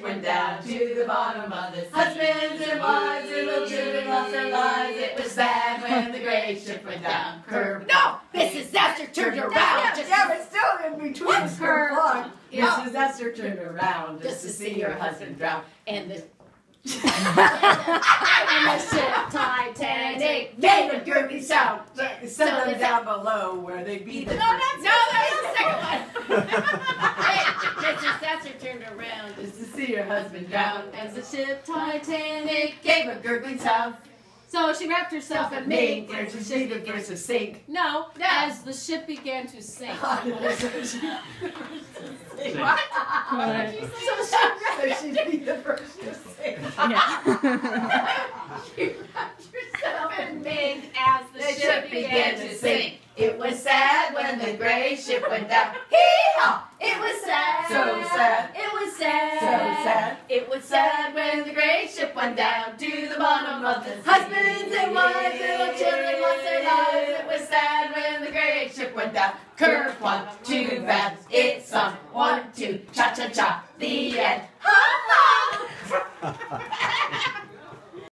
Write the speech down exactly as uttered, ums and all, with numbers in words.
went down to the bottom of the sea. Husbands and wives and little children lost their lives. It was sad when the great ship went down. Curve. No, Missus Esther turned around. Yeah, just yeah, but still in between What's the her- plot. Missus Esther turned around just to see her husband drown. And the and the ship Titanic made a gurgly sound. Send them down below where they beat the No, that's first no, that was the second one. Hey, Missus Esther turned around just to see her husband drown. as the ship Titanic Gave a gurgling sound. So she wrapped herself in Mink, mink. and she see the first to sink. No, as the ship began to sink. What? What? So So she'd be the first to sink. she wrapped herself in mink as the, The ship began to sink. It was sad when the gray ship went down. Hee-haw! It was sad. So sad. It was sad. So sad. It was sad when the great ship went down to the bottom of the sea. Husbands and wives, little children lost their lives. It was sad when the great ship went down. Curve one, too bad, it sunk. One, two, cha cha cha. The end. Ha ha.